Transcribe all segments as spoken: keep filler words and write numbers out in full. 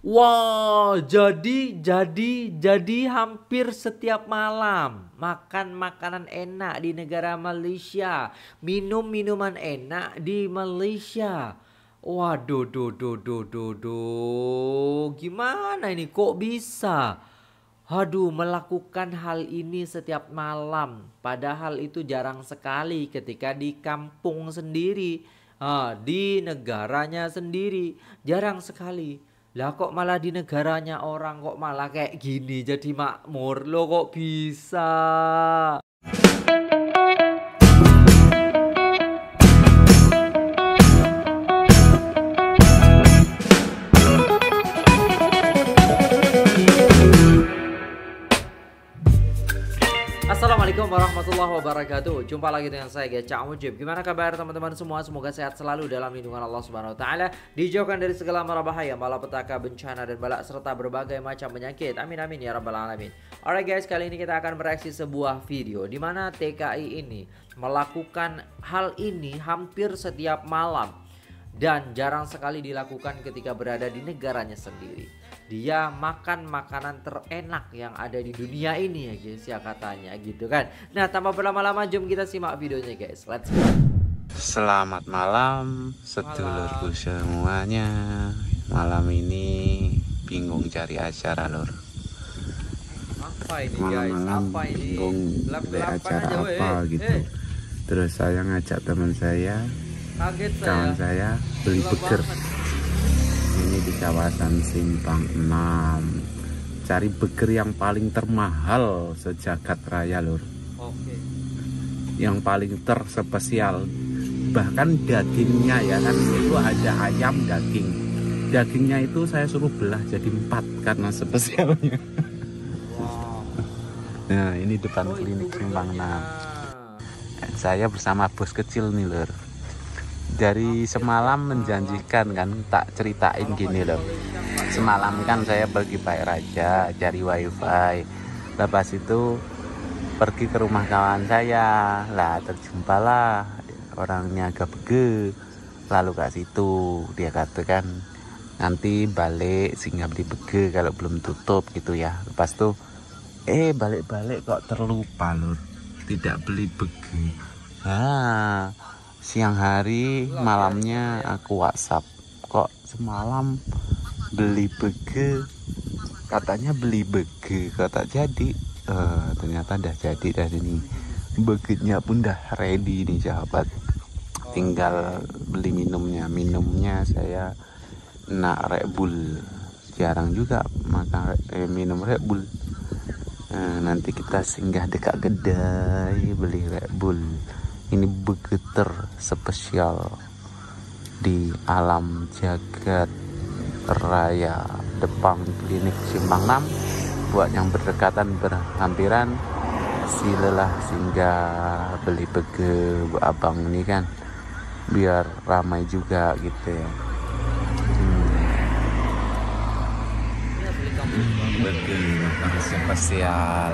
Wah, jadi jadi jadi hampir setiap malam makan makanan enak di negara Malaysia, minum minuman enak di Malaysia. Waduh, do do do do do, gimana ini kok bisa? Aduh, melakukan hal ini setiap malam, padahal itu jarang sekali ketika di kampung sendiri, ah, di negaranya sendiri, jarang sekali. Lah kok malah di negaranya orang kok malah kayak gini jadi makmur lo kok bisa? Assalamualaikum warahmatullahi wabarakatuh. Jumpa lagi dengan saya guys, Cak Mujib. Gimana kabar teman-teman semua? Semoga sehat selalu dalam lindungan Allah Subhanahu wa taala, dijauhkan dari segala mara bahaya, malapetaka, bencana dan balak serta berbagai macam penyakit. Amin amin ya rabbal alamin. Alright guys, kali ini kita akan bereaksi sebuah video di mana T K I ini melakukan hal ini hampir setiap malam dan jarang sekali dilakukan ketika berada di negaranya sendiri. Dia makan makanan terenak yang ada di dunia ini ya guys ya, katanya gitu kan. Nah, tanpa berlama-lama jom kita simak videonya guys. Let's go. Selamat malam sedulurku semuanya. Malam ini bingung cari acara lor. Apa ini guys? Malam-malam Apa ini? bingung cari acara aja, apa eh. gitu. Eh. Terus saya ngajak teman saya, Kaget kawan saya. saya beli Gelap burger. banget. Ini di kawasan Simpang enam. Cari burger yang paling termahal sejagat raya lur. Oke. Yang paling terspesial, bahkan dagingnya ya kan, itu ada ayam daging. Dagingnya itu saya suruh belah jadi empat karena spesialnya. Wow. Nah ini depan Oh, klinik itu Simpang burgernya. enam. Saya bersama bos kecil nih lur. Dari semalam menjanjikan kan, tak ceritain gini loh. Semalam kan saya pergi Pak Raja cari wifi. Lepas itu pergi ke rumah kawan saya. Lah terjumpalah orangnya agak bege. Lalu ke situ dia katakan nanti balik singgah beli bege kalau belum tutup gitu ya. Lepas itu eh balik-balik kok terlupa lur, tidak beli bege. Ah, siang hari malamnya aku WhatsApp, kok semalam beli bege, katanya beli bege kok tak jadi. Uh, ternyata udah jadi dari ini, begenya pun udah ready nih sahabat, tinggal beli minumnya. Minumnya saya nak Red Bull, jarang juga makan eh, minum Red Bull. Nah, nanti kita singgah dekat kedai beli Red Bull. Ini burger spesial di alam jagat raya depan klinik Simpang enam. Buat yang berdekatan berhampiran, silalah singgah beli burger buat abang ini kan, biar ramai juga gitu ya. Hmm. Burger spesial.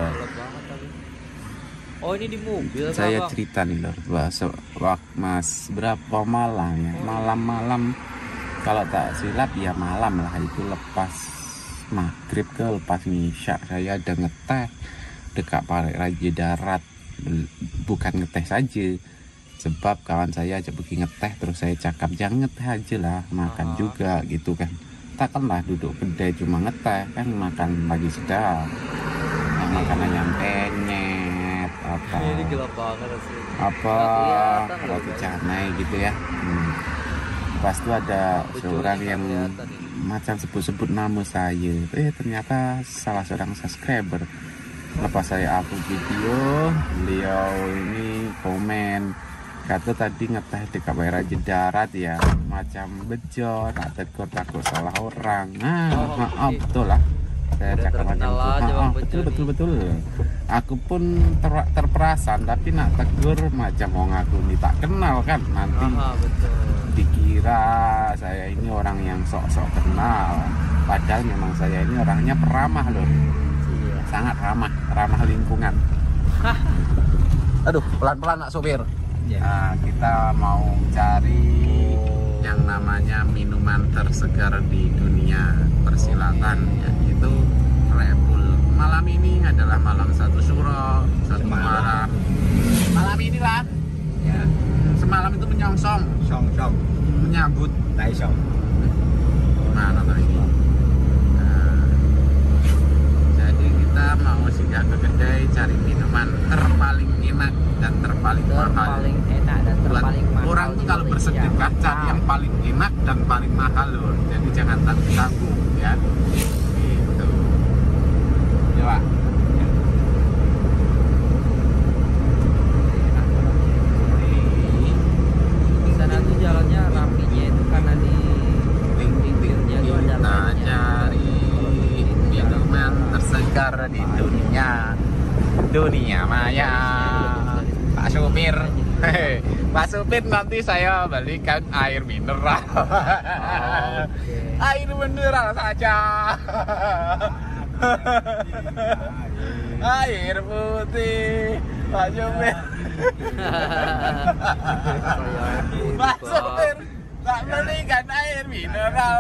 Oh, ini di mobil Saya Bang? cerita nih lor, waktu mas berapa malam ya, malam-malam kalau tak silap ya malam lah itu, lepas maghrib ke lepas isya saya ada ngeteh dekat Pak Raja Darat. Bukan ngeteh saja, sebab kawan saya aja pergi ngeteh, terus saya cakap jangan ngeteh aja lah, makan Aha. juga gitu kan. Takkanlah duduk kedai cuma ngeteh kan, makan lagi sedap. Nah, makanan yang penyet apa Ini gelap banget sih. apa Kelihatan loh, roti guys. canai gitu ya. hmm. Pas itu ada seorang yang kelihatan ini. macam sebut-sebut nama saya, eh ternyata salah seorang subscriber. Lepas saya upload video, beliau ini komen, kata tadi ngeteh dekat Raja Darat ya, macam bejo, tak tegur takut salah orang. Nah Oh, maaf oke. betul lah, saya Udah cakap macam terkenal itu. aja, Ah, Bang ah, Bejo betul nih. betul betul. Aku pun ter terperasan, tapi nak tegur macam mau ngaku ini tak kenal kan, nanti Aha, betul. dikira saya ini orang yang sok-sok kenal. Padahal memang saya ini orangnya peramah loh, Iya. sangat ramah, ramah lingkungan. Aduh, pelan-pelan nak sopir. Iya. Nah, kita mau cari yang namanya minuman tersegar di dunia. Persilakan. Selatan, yaitu Repul. Malam ini adalah malam satu suro, satu malam. Malam inilah ya, semalam itu menyongsong, song-song menyambut Taisong. gimana tuh ini? Nah, jadi kita mau singgah ke kedai cari minuman terpaling enak dan terpaling mahal. Terpaling enak dan terpaling mahal. Orang tuh kalau bersedekah cari yang paling enak dan paling mahal loh. Jadi jangan tanggung-tanggung ya. Gitu. Ya Pak. Di sana tuh jalannya rapinya itu karena di pinggirnya tuh ada Kita lainnya. cari minuman tersegar di dunia dunia maya. Pak supir, hehe, Pak supir nanti saya balikan air mineral. Oh, oke. Air mineral saja. Air putih, Pak supir. Pak supir, tak belikan air mineral.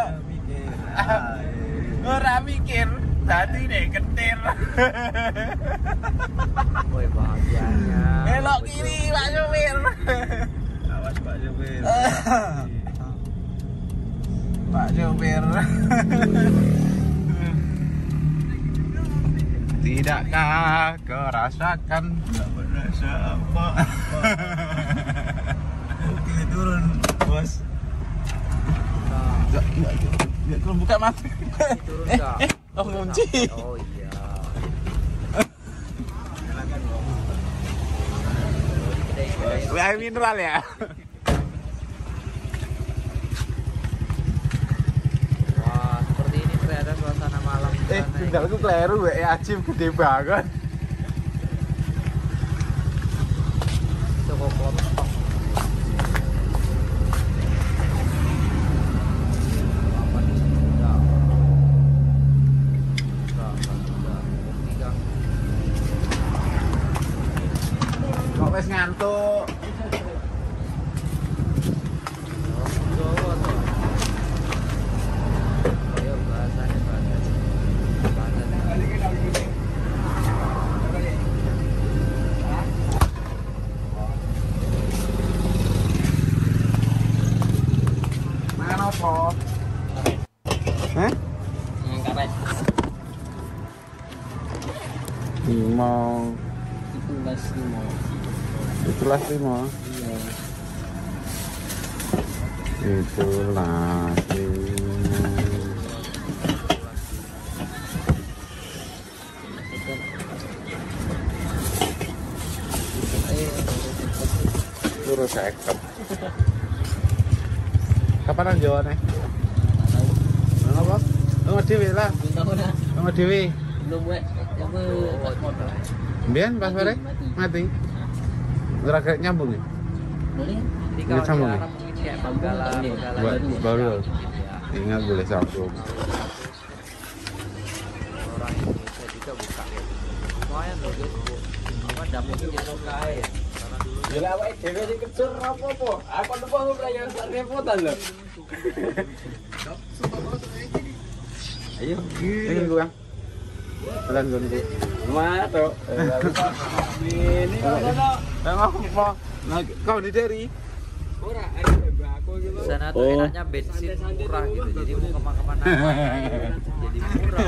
Ora mikir, tadi deh ketir. Woi bahagianya. Belok kiri Pak supir. Awas Pak Supir. Pak supir. Tidakkah kau rasakan? Nggak berasa apa. Oke turun bos. Enggak, enggak, enggak, kalau buka mati. Turun Eh, nggak? eh, oh ngunci. Oh iya. Silakan Bang. Kedai-kedai. Air mineral ya. Wah, seperti ini ternyata suasana malam di Eh, sana. tinggal aku keliru ya, Acim gede banget. Toko klotok. Apa nih? Udah. Udah, udah. Kopi, Kang. Kok wes ngantuk? Jawa tuh. Ayo bahasanya bahasanya. Bahasanya. Makan apa? Hah? Yang karet. Lima. Itu belas lima. Itulah lima. Iya. Itulah lima. Turun seket. Kapan Jawa nih? Apa? Sama Dewi lah. Sama Dewi. Belum wek. Yang pas modal. Bian pas sore mati. Gerak nyambung nih. Jadi Nggak kalau sambung ya? dilarang mungkin kayak Benggala, Benggala Ba- gitu. baru. Ya. Ingat boleh sambung. Orang Indonesia juga buka ya. Lumayan loh guys, Bu. Apa dapetnya jadi suka ya. Karena dulu Gila awake dhewe sing kerja apa-apa. Aku lupa ngono ya repotan lho. Ayo, ini gua. Jalan gua nih. Mato. Ini ono. apa? Nah, kau di dari? Ora ayo aku iki di sana tuh Oh. enaknya bensin murah gitu. Jadi mau kemana-mana jadi murah.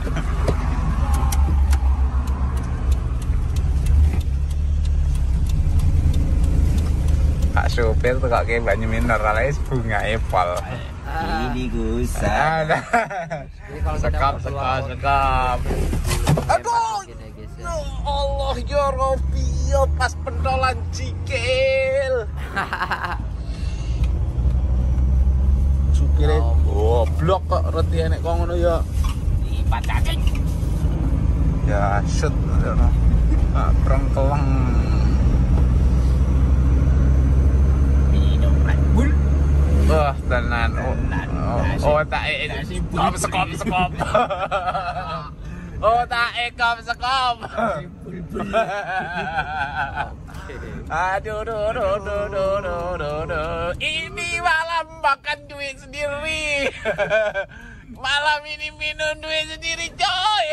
Pak supir tuh kayak banyu mineral aja bunga apple. Ah, Ini Gus. Ada. jadi kalau kita Sekap, mau sekap, keluar sekap. Aduh. mungkin ya guys ya. Ya Allah ya Robi, ya pas pentolan cikil. Supirnya goblok kok reti enek kok ngono ya. Lipat cacing. Ya shoot ngono. Ah, prengkeleng. Minum Red Bull. Wah, tenan. Oh, oh, oh tak sekop sekop sekop. Oh, tak ekop sekop. Aduh, duh, duh, duh, duh, duh, duh, duh. Ini malam makan duit sendiri. Malam ini minum duit sendiri coy.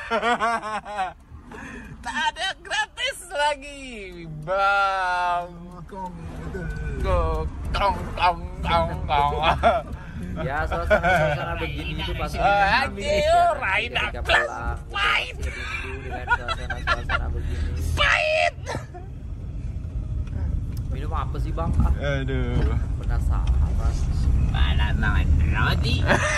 Tak ada gratis lagi bang. Kong kong kong kong kong. Ya suasana-suasana begini itu pasti Aduh, Raina pulang pahit. rindu dengan suasana-suasana begini. Pahit. Minum apa sih bang? Ah, Aduh. penasaran. Malam roti.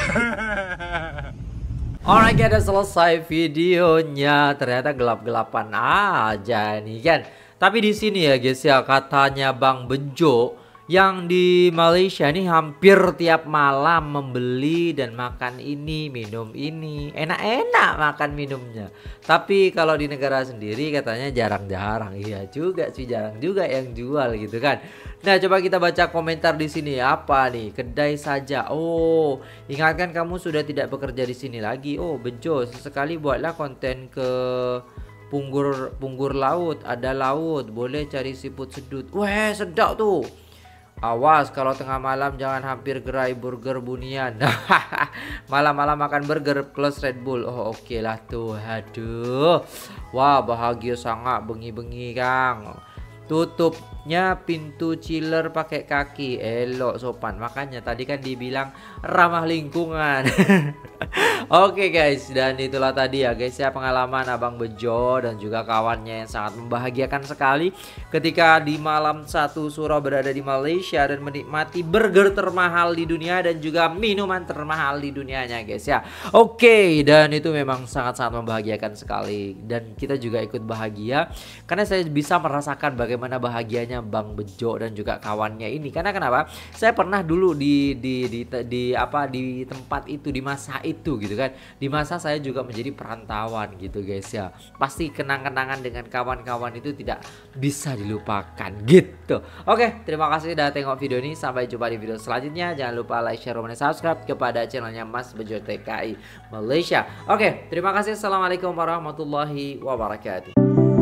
Alright guys, udah selesai videonya. Ternyata gelap-gelapan aja nih kan. Tapi di sini ya guys ya, katanya Bang Bejo yang di Malaysia nih hampir tiap malam membeli dan makan ini, minum ini. Enak-enak makan minumnya. Tapi kalau di negara sendiri katanya jarang-jarang. Iya juga sih, jarang juga yang jual gitu kan. Nah, coba kita baca komentar di sini. Apa nih? Kedai saja. Oh, ingatkan kamu sudah tidak bekerja di sini lagi. Oh, Bejo, sesekali buatlah konten ke Punggur Punggur laut. Ada laut, boleh cari siput sedut. Wah, sedap tuh. Awas kalau tengah malam jangan hampir gerai burger bunian. Malam-malam makan burger plus Red Bull. Oh oke okay lah tuh. Aduh. Wah bahagia sangat bengi-bengi Kang. Tutupnya pintu chiller pakai kaki. Elok sopan. Makanya tadi kan dibilang ramah lingkungan. Oke okay guys, dan itulah tadi ya guys ya pengalaman Abang Bejo dan juga kawannya yang sangat membahagiakan sekali ketika di malam satu suro berada di Malaysia dan menikmati burger termahal di dunia dan juga minuman termahal di dunianya guys ya. Oke okay, dan itu memang sangat-sangat membahagiakan sekali dan kita juga ikut bahagia karena saya bisa merasakan bagaimana bahagianya Bang Bejo dan juga kawannya ini. Karena kenapa? Saya pernah dulu di di di, di, di apa di tempat itu di masa itu gitu kan. Di masa saya juga menjadi perantauan gitu guys ya. Pasti kenang-kenangan dengan kawan-kawan itu tidak bisa dilupakan gitu. Oke, terima kasih sudah tengok video ini. Sampai jumpa di video selanjutnya. Jangan lupa like, share, dan subscribe kepada channelnya Mas Bejo T K I Malaysia. Oke, terima kasih. Assalamualaikum warahmatullahi wabarakatuh.